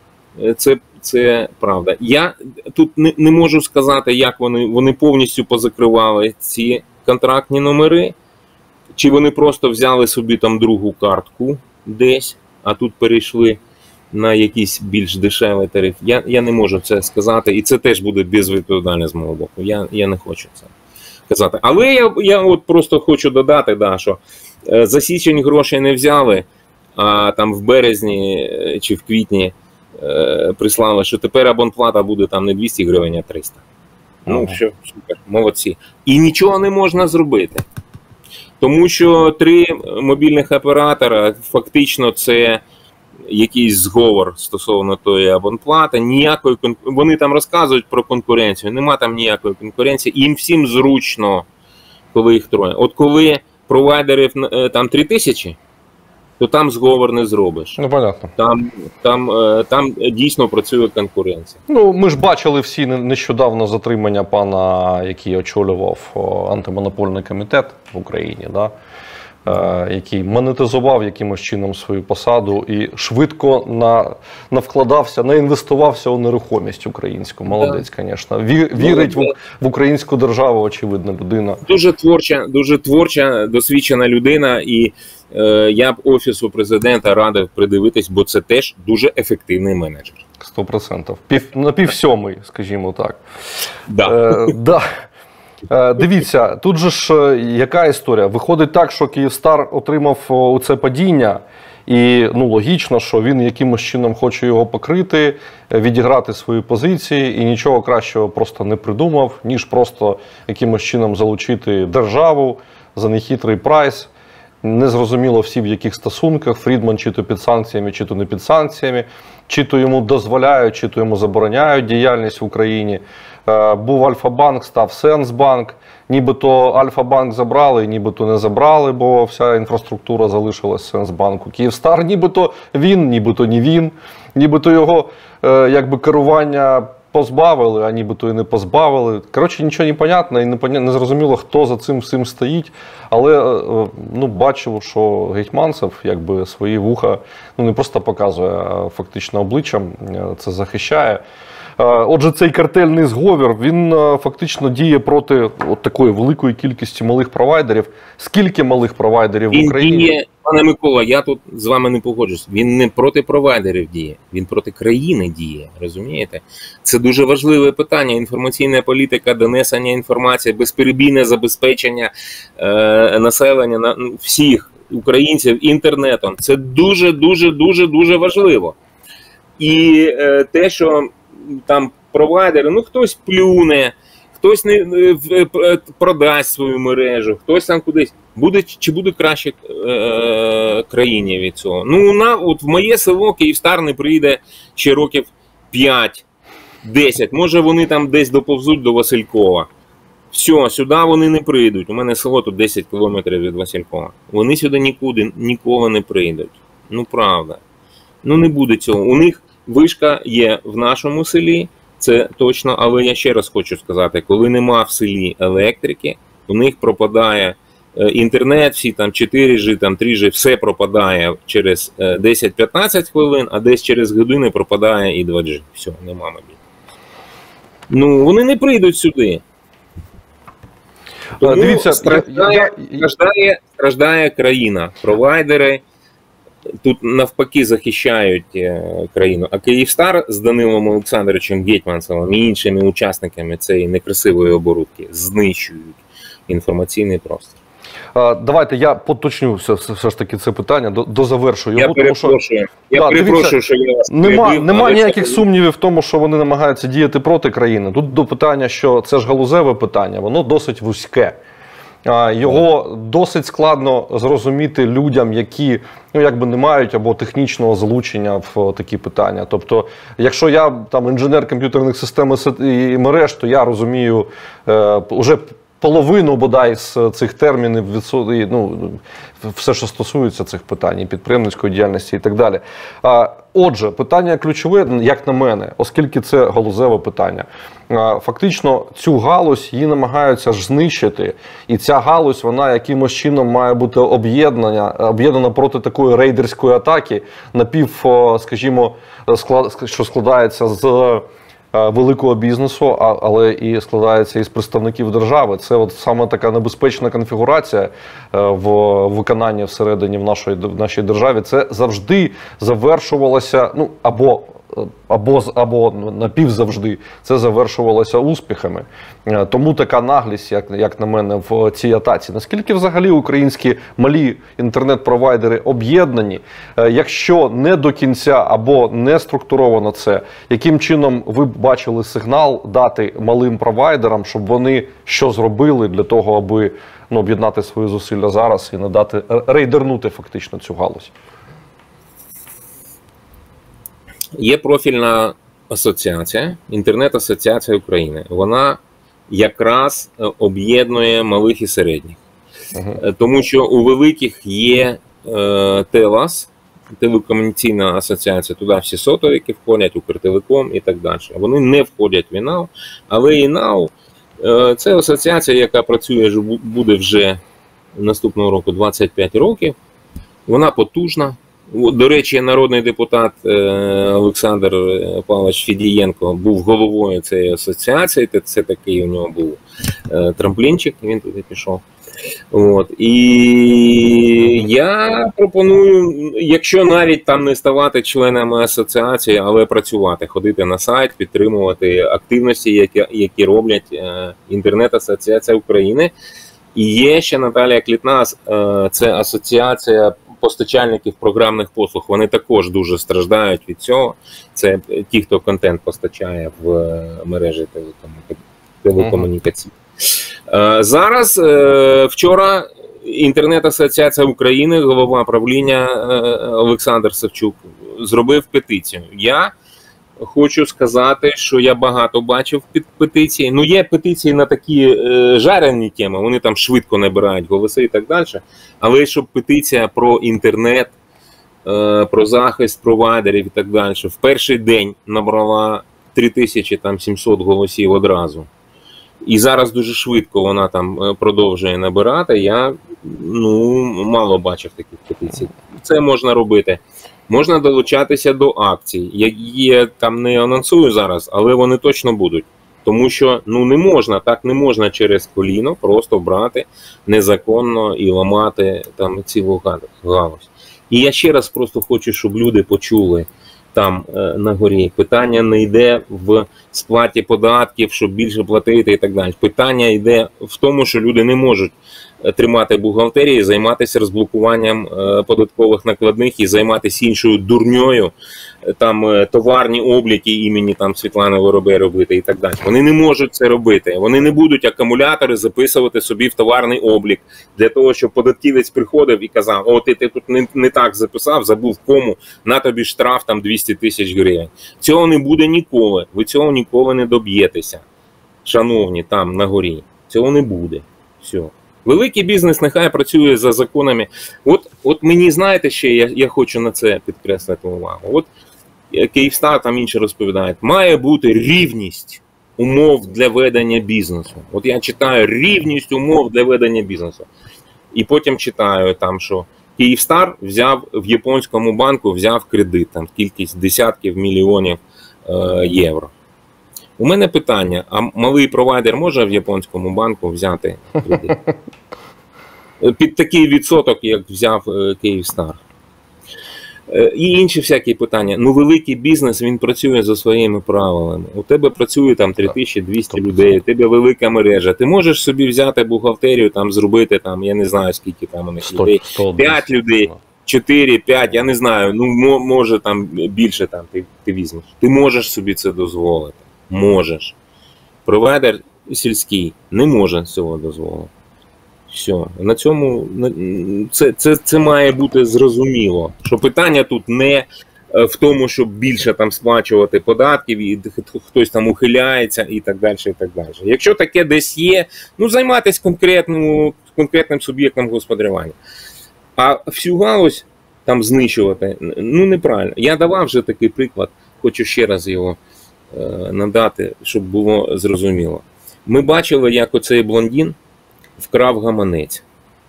це правда. Я тут не можу сказати, як вони повністю позакривали ці контрактні номери, чи вони просто взяли собі там другу картку десь, а тут перейшли на якийсь більш дешевий тариф. Я не можу це сказати, і це теж буде безвідповідально з мого боку. Я не хочу це казати. Але я от просто хочу додати, да, що за січень грошей не взяли, а там в березні чи в квітні прислали, що тепер абонплата буде там не 200 гривень, а 300. Ну, все, супер, молодці. І нічого не можна зробити. Тому що 3 мобільних оператора, фактично, це якийсь зговор стосовно тої абонплати. Ніякої вони там розказують про конкуренцію, нема там ніякої конкуренції. Їм всім зручно, коли їх троє. От коли провайдерів там 3000, то там зговор не зробиш. Ну, понятно. Там дійсно працює конкуренція. Ну, ми ж бачили всі нещодавно затримання пана, який очолював антимонопольний комітет в Україні, да? Який монетизував якимось чином свою посаду і швидко навкладався, наінвестувався у нерухомість українську. Молодець, звісно. Вірить в українську державу, очевидно, людина. Дуже творча, досвідчена людина, і я б Офісу президента радив придивитись, бо це теж дуже ефективний менеджер. 100%. На 6:30, скажімо так. Да. Да. Дивіться, тут же ж яка історія? Виходить так, що Київстар отримав оце падіння, і логічно, що він якимось чином хоче його покрити, відіграти свої позиції, і нічого кращого просто не придумав, ніж просто якимось чином залучити державу за нехитрий прайс. Незрозуміло всі в яких стосунках, Фрідман чи то під санкціями, чи то не під санкціями, чи то йому дозволяють, чи то йому забороняють діяльність в Україні. Був Альфа-банк, став Сенсбанк, нібито Альфа-банк забрали, нібито не забрали, бо вся інфраструктура залишилась в Сенсбанку. Київстар нібито він, нібито не він, нібито його керування позбавили, а нібито і не позбавили. Коротше, нічого не понятно і не зрозуміло, хто за цим всім стоїть. Але бачив, що Гетьманцев свої вуха не просто показує, а фактично обличчям це захищає. Отже, цей картельний зговір, він фактично діє проти такої великої кількості малих провайдерів. Скільки малих провайдерів в Україні? Він діє, пане Микола, я тут з вами не погоджуюсь. Він не проти провайдерів діє, він проти країни діє, розумієте? Це дуже важливе питання. Інформаційна політика, донесення інформації, безперебійне забезпечення населення, всіх українців інтернетом. Це дуже важливо. І те, що там провайдери, хтось плюне, хтось не продасть свою мережу, хтось там кудись. Чи буде краще країні від цього? От в моє село Київстар не прийде ще років 5-10. Може вони там десь доповзуть до Василькова. Все, сюди вони не прийдуть. У мене село тут 10 кілометрів від Василькова. Вони сюди ніколи не прийдуть. Правда. Не буде цього. У них вишка є в нашому селі, це точно, але я ще раз хочу сказати, коли нема в селі електрики, у них пропадає інтернет, всі там 4G, там 3G, все пропадає через 10-15 хвилин, а десь через години пропадає і 2G. Все, нема мобільного. Вони не прийдуть сюди. Тому дивіться, страждає країна, провайдери. Тут навпаки захищають країну. А Київстар з Данилом Олександровичем Гетьманцевим і іншими учасниками цієї некрасивої оборудки знищують інформаційний простір. Давайте я поточню все ж таки це питання, дозавершу його. Я перепрошую, що я вас перебив. Нема ніяких сумнівів в тому, що вони намагаються діяти проти країни. Тут до питання, що це ж галузеве питання, воно досить вузьке. Його досить складно зрозуміти людям, які не мають або технічного залучення в такі питання. Тобто, якщо я інженер комп'ютерних систем і мереж, то я розумію вже половину, бодай, з цих термінів, все, що стосується цих питань, підприємницької діяльності і так далі. Отже, питання ключове, як на мене, оскільки це галузеве питання. Фактично, цю галузь її намагаються ж знищити, і ця галузь, вона якимось чином має бути об'єднана проти такої рейдерської атаки, скажімо, що складається з великого бізнесу, але і складається із представників держави. Це саме така небезпечна конфігурація в виконанні всередині в нашій державі. Це завжди завершувалося, або або напівзавжди це завершувалося успіхами. Тому така наглість, як на мене, в цій атаці. Наскільки взагалі українські малі інтернет-провайдери об'єднані? Якщо не до кінця або не структуровано це, яким чином ви б бачили сигнал дати малим провайдерам, щоб вони що зробили для того, аби об'єднати свої зусилля зараз і не дати рейдернути фактично цю галузь? Є профільна асоціація, інтернет-асоціація України. Вона якраз об'єднує малих і середніх. Тому що у великих є ТЕЛАС, телекомунікаційна асоціація, туди всі сотовики входять, Укртелеком і так далі. Вони не входять в ІНАУ, але ІНАУ – це асоціація, яка працює, буде вже наступного року 25 років. Вона потужна. До речі, народний депутат Олександр Павлович Федієнко був головою цієї асоціації, це такий у нього був трамплінчик, він туди пішов. І я пропоную, якщо навіть там не ставати членами асоціації, але працювати, ходити на сайт, підтримувати активності, які роблять інтернет-асоціація України. І є ще Наталія Клітна, це асоціація постачальників програмних послуг. Вони також дуже страждають від цього. Це ті, хто контент постачає в мережі телекомунікацій. Зараз, вчора, інтернет-асоціація України, голова правління Олександр Савчук, зробив петицію. Я хочу сказати, що я багато бачив петиції. Ну, є петиції на такі жарені теми, вони там швидко набирають голоси і так далі. Але щоб петиція про інтернет, про захист провайдерів і так далі, в перший день набрала 3700 голосів одразу. І зараз дуже швидко вона там продовжує набирати. Я мало бачив таких петицій. Це можна робити. Можна долучатися до акцій, які я там не анонсую зараз, але вони точно будуть. Тому що не можна, так не можна через коліно просто брати незаконно і ламати там цілу галузь. І я ще раз просто хочу, щоб люди почули там на горі. Питання не йде в сплаті податків, щоб більше платити і так далі. Питання йде в тому, що люди не можуть тримати бухгалтерії, займатися розблокуванням податкових накладних і займатися іншою дурньою, там товарні обліки імені там Світлани Воробей робити і так далі. Вони не можуть це робити. Вони не будуть акумулятори записувати собі в товарний облік для того, щоб податківець приходив і казав: о, ти тут не так записав, забув кому, на тобі штраф там 200 тисяч гривень. Цього не буде ніколи. Ви цього ніколи не доб'єтеся, шановні, там на горі. Цього не буде. Все. Великий бізнес нехай працює за законами. От мені, знаєте, ще я хочу на це підкреслити увагу. От Київстар там інші розповідають, має бути рівність умов для ведення бізнесу. От я читаю рівність умов для ведення бізнесу. І потім читаю там, що Київстар взяв в японському банку, взяв кредит, там кількість десятків мільйонів євро. У мене питання, а малий провайдер може в японському банку взяти кредит? Під такий відсоток, як взяв Київстар. І інші всякі питання. Великий бізнес, він працює за своїми правилами. У тебе працює там 3200 людей, у тебе велика мережа. Ти можеш собі взяти бухгалтерію, там зробити, там, я не знаю, скільки там у них людей. 5 людей, 4, 5, я не знаю, може там більше там ти візьмеш. Ти можеш собі це дозволити. Можеш. Провайдер сільський не може цього дозволити. Все. На цьому це має бути зрозуміло. Що питання тут не в тому, щоб більше там сплачувати податків, і хтось там ухиляється і так далі, і так далі. Якщо таке десь є, займайтесь конкретним суб'єктом господарювання. А всю галузь там знищувати, неправильно. Я давав вже такий приклад, хочу ще раз його надати, щоб було зрозуміло. Ми бачили, як оцей блондин вкрав гаманець.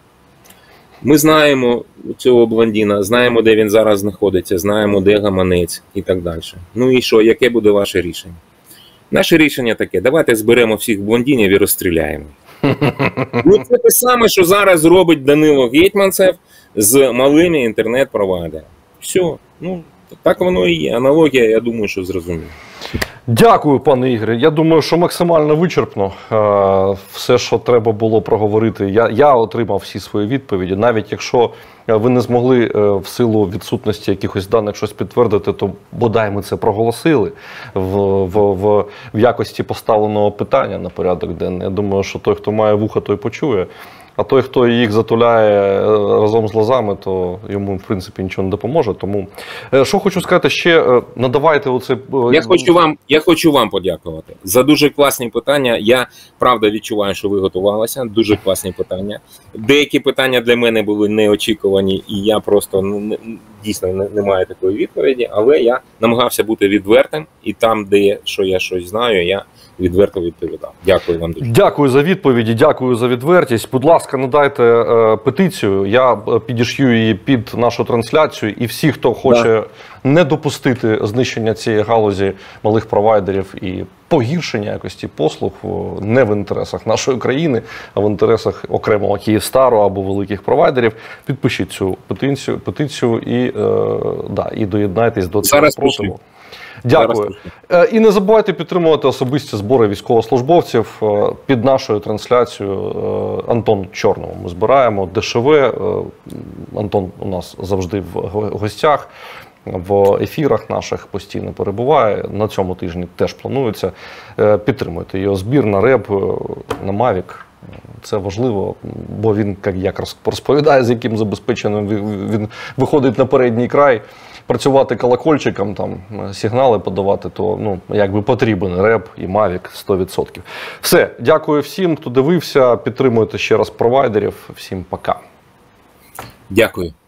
Ми знаємо цього блондина, знаємо, де він зараз знаходиться, знаємо, де гаманець і так далі. І що, яке буде ваше рішення? Наше рішення таке: давайте зберемо всіх блондинів і розстріляємо. Це те саме, що зараз робить Данило Гетманцев з малими інтернет-провайдерами. Все. Так воно і є. Аналогія, я думаю, що зрозуміло. Дякую, пане Ігоре. Я думаю, що максимально вичерпно все, що треба було проговорити. Я отримав всі свої відповіді. Навіть якщо ви не змогли в силу відсутності якихось даних щось підтвердити, то бодай ми це проголосили в якості поставленого питання на порядок денний. Я думаю, що той, хто має вуха, той почує. А той, хто їх затуляє разом з лозами, то йому, в принципі, нічого не допоможе. Тому, що хочу сказати ще, надавайте оце... Я хочу вам подякувати за дуже класні питання. Я, правда, відчуваю, що ви готувалися. Дуже класні питання. Деякі питання для мене були неочікувані, і я просто дійсно не маю такої відповіді. Але я намагався бути відвертим, і там, де я щось знаю, я відверто відповідав. Дякую вам дуже. Дякую за відповіді, дякую за відвертість. Будь ласка, надайте петицію, я підішью її під нашу трансляцію, і всі, хто хоче не допустити знищення цієї галузі малих провайдерів і погіршення якості послуг не в інтересах нашої країни, а в інтересах окремого Київстару або великих провайдерів, підпишіть цю петицію і доєднайтесь до цього спротиву. Дякую. І не забувайте підтримувати особисті збори військовослужбовців. Під нашою трансляцією Антон Чорного ми збираємо, ДШВ. Антон у нас завжди в гостях, в ефірах наших постійно перебуває. На цьому тижні теж планується. Підтримуйте його збір на РЕБ, на Мавік. Це важливо, бо він, як розповідає, з яким забезпеченим він виходить на передній край. Працювати колокольчиком, там, сигнали подавати, то якби потрібен РЕБ і Мавік 100%. Все, дякую всім, хто дивився, підтримуйте ще раз провайдерів. Всім пока. Дякую.